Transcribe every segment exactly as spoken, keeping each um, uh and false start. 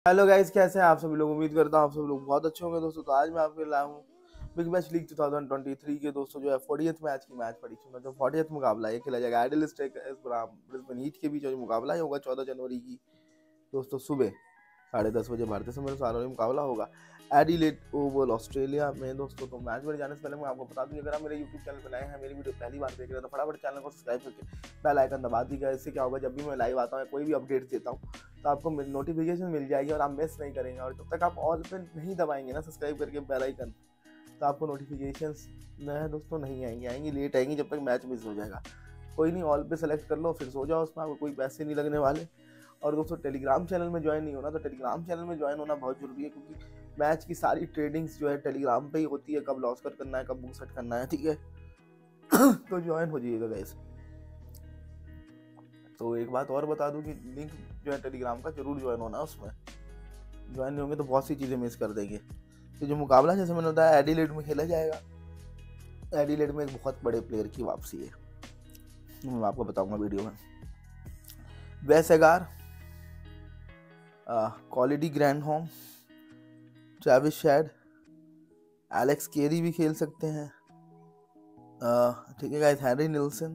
Hello guys, कैसे हैं आप सभी लोग। उम्मीद करता हूँ आप सभी लोग बहुत अच्छे होंगे दोस्तों। तो आज मैं आपके लाया हूँ बिग बैश लीग दो हज़ार तेईस के दोस्तों जो है फोर्टियथ मैच की मैच पड़ी जो फोर्टियथ मुकाबला ये खेला जाएगा एडिलेड ब्रिस्बेन हीट के बीच। जो मुकाबला ये होगा चौदह जनवरी की दोस्तों सुबह साढ़े दस बजे भारतीय समय अनुसार मुकाबला होगा एडिलेड ओवल ऑस्ट्रेलिया में दोस्तों। तो मैच में जाने से पहले मैं आपको बता दूं, अगर आप मेरे यूट्यूब चैनल पर नए हैं, मेरी वीडियो पहली बार देख रहे हैं, तो फटाफट चैनल को सब्सक्राइब करके बेल आइकन दबा दीजिएगा। इससे क्या होगा, जब भी मैं लाइव आता हूँ कोई भी अपडेट देता हूँ तो आपको नोटिफिकेशन मिल जाएगी और आप मिस नहीं करेंगे। और जब तक आप ऑल पे नहीं दबाएंगे ना सब्सक्राइब करके बेल आइकन, तो आपको नोटिफिकेशंस नए दोस्तों नहीं आएंगी आएंगी लेट आएंगी जब तक मैच मिस हो जाएगा। कोई नहीं, ऑल पे सेलेक्ट कर लो, फिर सो जाओ, उसमें आपको कोई पैसे नहीं लगने वाले। और दोस्तों टेलीग्राम चैनल में ज्वाइन नहीं होना तो टेलीग्राम चैनल में ज्वाइन होना बहुत जरूरी है, क्योंकि मैच की सारी ट्रेडिंग्स जो है टेलीग्राम पे ही होती है, कब लॉस कर करना है, कब बुक सेट करना है, ठीक है। तो ज्वाइन हो जाइएगा गाइस। तो एक बात और बता दूं कि लिंक जो है टेलीग्राम का जरूर ज्वाइन होना, उसमें ज्वाइन नहीं होंगे तो बहुत सी चीज़ें मिस कर देंगे। तो जो मुकाबला जैसे मैंने बताया एडिलेड में खेला जाएगा। एडिलेड में एक बहुत बड़े प्लेयर की वापसी है, मैं आपको बताऊंगा वीडियो में। वेस एगार, क्वालिटी Grandhomme, Travis Head, Alex Carey भी खेल सकते हैं, ठीक है गाइस। हैरी निल्सन,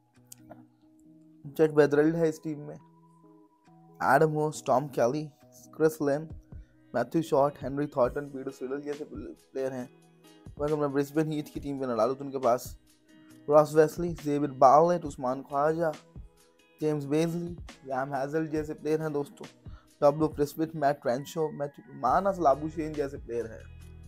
चेट बेदरल्ड है इस टीम में, Adam Hose, Tom Kelly, Chris Lynn, Matthew Short, Henry Thornton, Peter Siddle जैसे प्लेयर हैं। अगर मैं ब्रिस्बेन हीट की टीम पे न डालूं तो उनके पास रॉस वेस्ली, जेविड Bartlett, Usman Khawaja, James Bazley, रैम हैजल जैसे प्लेयर हैं दोस्तों। डब्ल्यू प्रिस्बिट, मैट ट्रेंशो, मानस लाबुशेन जैसे प्लेयर हैं।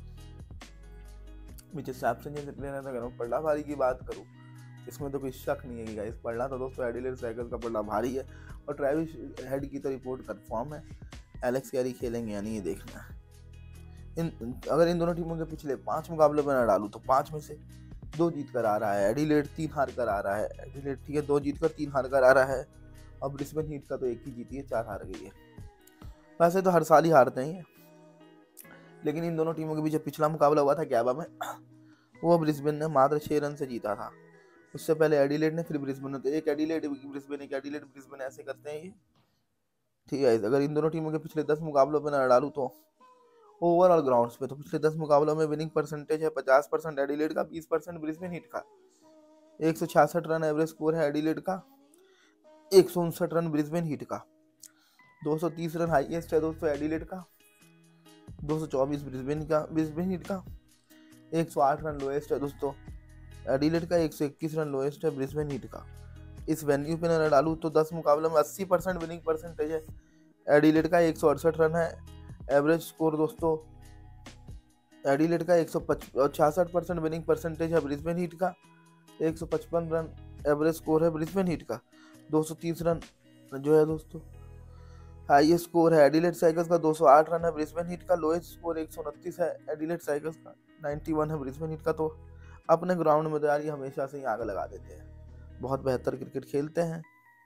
मिचेल सैप्सन जैसे प्लेयर हैं। अगर मैं पल्ला भारी की बात करूं, इसमें तो कोई शक नहीं है कि गाइस पल्ला तो दोस्तों एडिलेड साइकिल्स का पल्ला भारी है। और ट्रैविस हेड की तो रिपोर्ट कंफर्म है, एलेक्स कैरी खेलेंगे या नहीं ये देखना है। इन अगर इन दोनों टीमों के पिछले पांच मुकाबले में न डालूं तो पांच में से दो जीत कर आ रहा है एडिलेड, तीन हार कर आ रहा है एडिलेड, ठीक है, दो जीत कर तीन हार कर आ रहा है। और ब्रिस्बेन हीट का तो एक ही जीती है, चार हार गई है। वैसे तो हर साल ही हारते हैं, लेकिन इन दोनों टीमों के बीच पिछला मुकाबला हुआ था गैबा में, वो ब्रिस्बेन ने मात्र छह रन से जीता था। उससे पहले एडिलेड ने, फिर ब्रिस्बेन ने। तो एक एडिलेड ब्रिस्बेन, एक एडिलेड ब्रिस्बेन, ऐसे करते हैं ये, ठीक है। अगर इन दोनों टीमों के पिछले दस मुकाबलों में न डालूं तो ओवरऑल ग्राउंड्स पे तो पिछले दस मुकाबलों में विनिंग परसेंटेज है पचास परसेंट एडिलेड का, बीस परसेंट ब्रिस्बेन हीट का। एक सौ छियासठ रन एवरेज स्कोर है एडिलेड का, एक सौ उनसठ रन ब्रिस्बेन हीट का। दो सौ तीस रन हाईएस्ट है दोस्तों एडिलेड का, दो सौ चौबीस ब्रिस्बेन का ब्रिस्बेन हीट का। एक सौ आठ रन लोएस्ट है दोस्तों एडिलेड का, एक सौ इक्कीस रन लोएस्ट है ब्रिस्बेन हीट का। इस वेन्यू पे न डालूं तो दस मुकाबलों में अस्सी परसेंट विनिंग परसेंटेज है एडिलेड का, एक सौ अड़सठ रन है एवरेज स्कोर दोस्तों एडिलेड का, एक सौ छियासठ परसेंट विनिंग परसेंटेज है ब्रिस्बेन हीट का, एक सौ पचपन रन एवरेज स्कोर है ब्रिस्बेन हीट का, दो सौ तीस रन जो है दोस्तों हाईएस्ट स्कोर है एडिलेड साइकिल्स का, दो सौ आठ रन है ब्रिस्बेन हीट का। लोएस्ट स्कोर एक सौ उनतीस है एडिलेड साइकिल्स का, इक्यानवे है ब्रिस्बेन हीट का। तो अपने ग्राउंड में तो यार ये हमेशा से ही आग लगा देते हैं, बहुत बेहतर क्रिकेट खेलते हैं।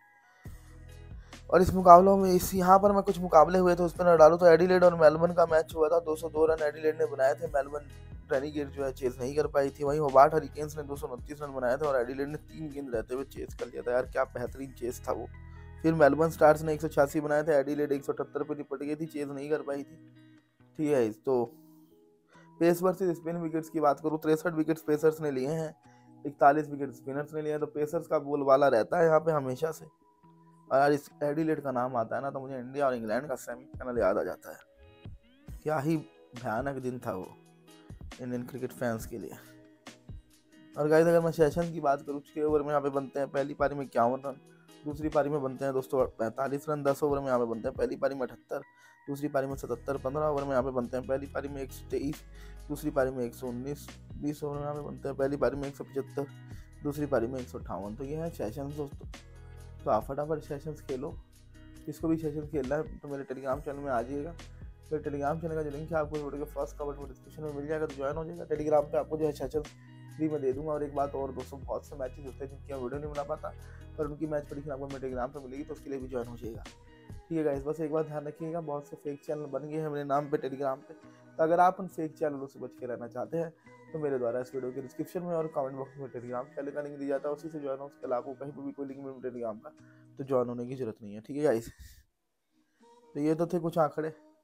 और इस मुकाबलों में इस यहाँ पर मैं कुछ मुकाबले हुए थे उस पर न डालूं तो एडिलेड और मेलबर्न का मैच हुआ था, दो सौ दो रन एडिलेड ने बनाए थे, मेलबर्न रेनिगेट जो है चेस नहीं कर पाई थी। वहीं होबार्ट हरिकेन्स ने दो सौ उनतीस रन बनाए थे और एडिलेड ने तीन गेंद रहते हुए चेस कर लिया था। यार क्या बेहतरीन चेस था वो। फिर मेलबर्न स्टार्स ने एक सौ छियासी बनाए थे, एडिलेड एक सौ अठहत्तर पे निपट गई थी, चेस नहीं कर पाई थी, ठीक है। तो पेस वर्सेस स्पिन विकेट्स की बात करूँ, तिरसठ विकेट्स पेसर्स ने लिए हैं, इकतालीस विकेट स्पिनर्स ने लिए हैं। तो पेसर्स का बोलबाला रहता है यहाँ पे हमेशा से। और यार इस एडिलेड का नाम आता है ना तो मुझे इंडिया और इंग्लैंड का सेमीफाइनल याद आ जाता है। क्या ही भयानक दिन था वो इंडियन क्रिकेट फैंस के लिए। और गाइस अगर मैं सेशन की बात करूँ, छः ओवर में यहाँ पे बनते हैं पहली पारी में इक्यावन रन, दूसरी पारी में बनते हैं दोस्तों पैंतालीस रन, दस ओवर में यहाँ पे बनते हैं पहली पारी में अठहत्तर, दूसरी पारी में सतहत्तर, पंद्रह ओवर में यहाँ पे बनते हैं पहली पारी में एक सौ तेईस, दूसरी पारी में एक सौ उन्नीस, बीस ओवर में यहाँ पे बनते हैं पहली पारी में एक सौ पचहत्तर, दूसरी पारी में एक सौ अट्ठावन। तो ये है सेशन दोस्तों। तो आप फटाफट सेशंस खेलो, जिसको भी सेशन खेलना है तो मेरे टेलीग्राम चैनल में आ जाइएगा। मेरे टेलीग्राम चैनल का जो लिंक है आपको वीडियो के फर्स्ट कमेंट में डिस्क्रिप्शन में मिल जाएगा, तो ज्वाइन हो जाएगा। टेलीग्राम पे आपको जो है सेशन फ्री में दे दूंगा। और एक बात और दोस्तों, बहुत से मैचेस होते हैं जिनकी हम वीडियो नहीं बना पाता, पर उनकी मैच प्रेडिक्शन आपको मेरे टेलीग्राम पर मिलेगी, तो उसके लिए भी ज्वाइन हो जाएगा, ठीक है गाइस। बस एक बात ध्यान रखिएगा, बहुत से फेक चैनल बन गए हैं मेरे नाम पे टेलीग्राम पे, तो अगर आप उन फेक चैनलों से बच के रहना चाहते हैं तो मेरे द्वारा इस वीडियो के डिस्क्रिप्शन में और कमेंट बॉक्स में टेलीग्राम चैनल का लिंक दिया जाता है, उसी से ज्वाइन हो। उसके अलावा कहीं पर भी कोई लिंक मिले टेलीग्राम का तो ज्वाइन होने की जरूरत नहीं है, ठीक है गाइस। तो ये तो थे कुछ आंकड़े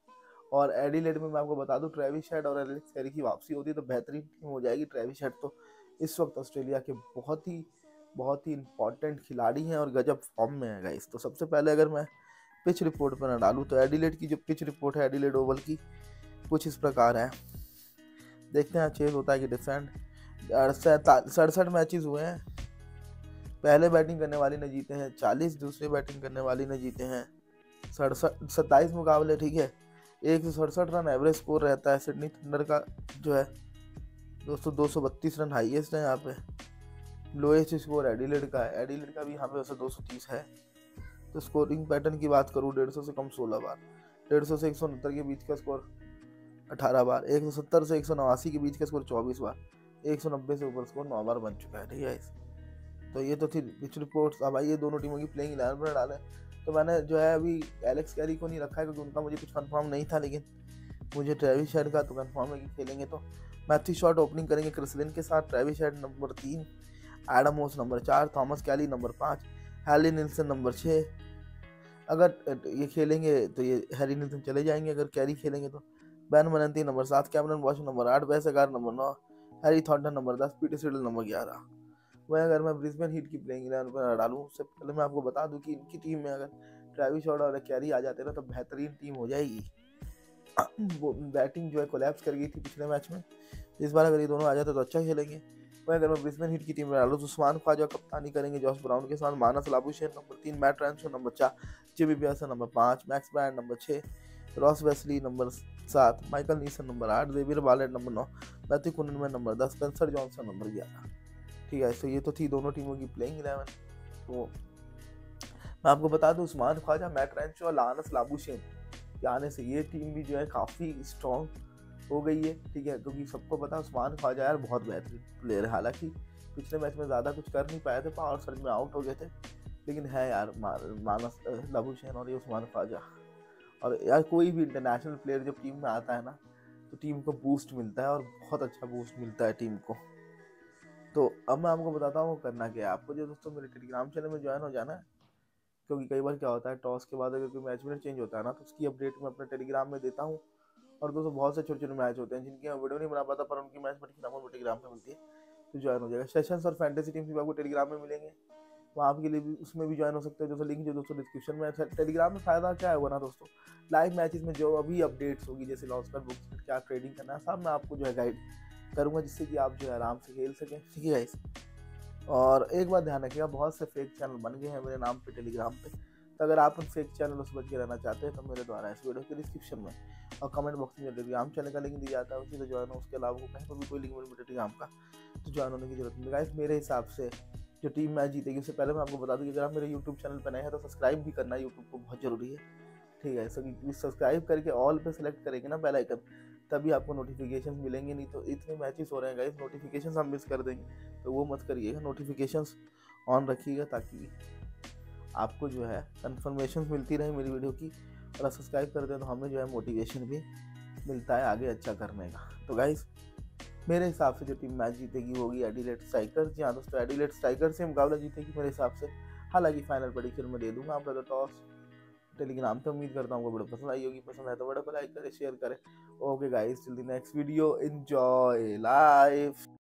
और एडिलेड में मैं आपको बता दूं ट्रेविस हेड और एलेक्स कैरी की वापसी होती है तो बेहतरीन टीम हो जाएगी। ट्रेविस हेड तो इस वक्त ऑस्ट्रेलिया के बहुत ही बहुत ही इंपॉर्टेंट खिलाड़ी हैं और गजब फॉर्म में है गाइस। तो सबसे पहले अगर मैं पिच रिपोर्ट पर न डालूँ तो एडिलेड की जो पिच रिपोर्ट है एडिलेड ओवल की कुछ इस प्रकार है। देखते हैं चेज होता है कि डिफेंड। सड़सठ मैचेस हुए हैं, पहले बैटिंग करने वाली ने जीते हैं चालीस, दूसरे बैटिंग करने वाली ने जीते हैं सड़सठ सत्ताईस मुकाबले, ठीक है। एक सौ सड़सठ रन एवरेज स्कोर रहता है। सिडनी थंडर का जो है दोस्तों दो सौ बत्तीस रन हाईएस्ट है यहाँ पे। लोएस्ट स्कोर एडिलेड का है, एडिलेड का भी यहाँ पे वैसे दो सौ तीस है। तो स्कोरिंग पैटर्न की बात करूँ डेढ़ सौ से कम सोलह बार, डेढ़ सौ से एक सौ उनहत्तर के बीच का स्कोर अठारह बार, एक सौ सत्तर से एक सौ नवासी के बीच का स्कोर चौबीस बार, एक सौ नब्बे से ऊपर स्कोर नौ बार बन चुका है, ठीक है। तो ये तो थी पिच रिपोर्ट्स। अब आइए दोनों टीमों की प्लेइंग इलेवन पर डालें। तो मैंने जो है अभी एलेक्स कैरी को नहीं रखा है क्योंकि उनका मुझे कुछ कंफर्म नहीं था, लेकिन मुझे ट्रेविस हेड का तो कंफर्म है कि खेलेंगे। तो मैथ्यू शॉट ओपनिंग करेंगे क्रिस लिन के साथ, ट्रेविस हेड नंबर तीन, एडम मोस नंबर चार, थॉमस कैली नंबर पाँच, हैरी निल्सन नंबर छः। अगर ये खेलेंगे तो ये हैरी निल्सन चले जाएंगे, अगर कैरी खेलेंगे तो बैन मनंती नंबर सात, कैमरन वॉश नंबर आठ, वेस अगार नंबर नौ, हैरी थॉर्नटन नंबर दस, पीटर सिडल नंबर ग्यारह। वह अगर मैं ब्रिस्बेन हीट की प्लेइंग इलेवन पर डालूँ उससे पहले मैं आपको बता दूं कि इनकी टीम में अगर ट्रेविस हेड और कैरी आ जाते ना तो बेहतरीन टीम हो जाएगी। वो बैटिंग जो है कोलैप्स कर गई थी पिछले मैच में, इस बार अगर ये दोनों आ जाते तो अच्छा खेलेंगे। वह अगर मैं ब्रिस्बेन हीट की टीम में डालूँ तो उस्मान ख्वाजा कप्तानी करेंगे जॉस ब्राउन के साथ, मानस लाबुशेन नंबर तीन, मैट रैंसो नंबर चार, जिमी पियर्सन नंबर पाँच, मैक्स ब्रायन नंबर छः, रॉस वेस्ली नंबर सात, माइकल नीसन नंबर आठ, जेवियर बालेट नंबर नौ, मैथ्यू कुननमैन नंबर दस, स्पेंसर जॉनसन नंबर ग्यारह, ठीक है। तो ये तो थी दोनों टीमों की प्लेइंग इलेवन। तो मैं आपको बता दूं उस्मान ख्वाजा, मैट रैंसो और लानस लाबुशेन के आने से ये टीम भी जो है काफ़ी स्ट्रॉन्ग हो गई है, ठीक है। क्योंकि सबको पता है उस्मान ख्वाजा यार बहुत बेहतरीन प्लेयर है। हालांकि पिछले मैच में ज़्यादा कुछ कर नहीं पाए थे, पावर सर्ज में आउट हो गए थे, लेकिन है यार मानस लाबुशेन और ये उस्मान ख्वाजा। और यार कोई भी इंटरनेशनल प्लेयर जब टीम में आता है ना तो टीम को बूस्ट मिलता है और बहुत अच्छा बूस्ट मिलता है टीम को। तो अब मैं आपको बताता हूँ करना क्या है। आपको जो दोस्तों मेरे टेलीग्राम चैनल में ज्वाइन हो जाना है, क्योंकि कई बार क्या होता है टॉस के बाद अगर कोई मैच में चेंज होता है ना तो उसकी अपडेट मैं अपने टेलीग्राम में देता हूँ। और दोस्तों बहुत से छोटे छोटे मैच होते हैं जिनकी मैं वीडियो नहीं बना पाता, पर उनकी मैच बड़ी नाम टेलीग्राम में मिलती है, तो ज्वाइन हो जाएगा। सेशंस और फैंटेसी टीम भी आपको टेलीग्राम में मिलेंगे, वहाँ आपके लिए भी उसमें भी ज्वाइन हो सकते हो। दोस्तों लिंक जो दोस्तों डिस्क्रिप्शन में है। टेलीग्राम में फ़ायदा क्या होगा ना दोस्तों, लाइव मैचेस में जो अभी अपडेट्स होगी जैसे लॉस कर बुक्स क्या ट्रेडिंग करना है सब मैं आपको जो है गाइड करूँगा, जिससे कि आप जो है आराम से खेल सकें, ठीक है गाइस। और एक बात ध्यान रखिएगा, बहुत से फेक चैनल बन गए हैं मेरे नाम पे टेलीग्राम पे, तो अगर आप उन फेक चैनलों से बच के रहना चाहते हैं तो मेरे द्वारा इस वीडियो के डिस्क्रिप्शन में और कमेंट बॉक्स में टेलीग्राम चैनल का लिंक दिया जाता है, उसी से ज्वाइन हो। उसके अलावा कहीं पर भी कोई लिंक मिले टेलीग्राम का तो ज्वाइन होने की जरूरत नहीं। गाइस मेरे हिसाब से जो टीम मैच जीतेगी उससे पहले मैं आपको बता दूं कि अगर आप मेरे यूट्यूब चैनल पर नए हैं तो सब्सक्राइब भी करना यूट्यूब को बहुत जरूरी है, ठीक है। सो सब्सक्राइब करके ऑल पे सेलेक्ट करेंगे ना बेल आइकन, तभी आपको नोटिफिकेशन मिलेंगे। नहीं तो इतने मैचेस हो रहे हैं गाइस, नोटिफिकेशन हम मिस कर देंगे, तो वो मत करिएगा, नोटिफिकेशंस ऑन रखिएगा ताकि आपको जो है कंफर्मेशन मिलती रहे मेरी वीडियो की। और आप सब्सक्राइब करते हैं तो हमें जो है मोटिवेशन भी मिलता है आगे अच्छा करने का। तो गाइस मेरे हिसाब से जो टीम मैच जीतेगी वो होगी एडिलेड स्ट्राइकर्स। जी हाँ दोस्तों, एडिलेड स्ट्राइकर्स से मुकाबला जीतेगी मेरे हिसाब से। हालांकि फाइनल प्रेडिक्शन में दे दूंगा आप लोग टॉस टेलीग्राम पे। उम्मीद करता हूँ आपको वीडियो पसंद आई होगी, पसंद आए तो वीडियो को लाइक करें, शेयर करें। Okay guys, till the next video, enjoy life.